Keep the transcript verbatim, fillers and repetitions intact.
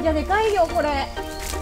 じゃでかいよこれ。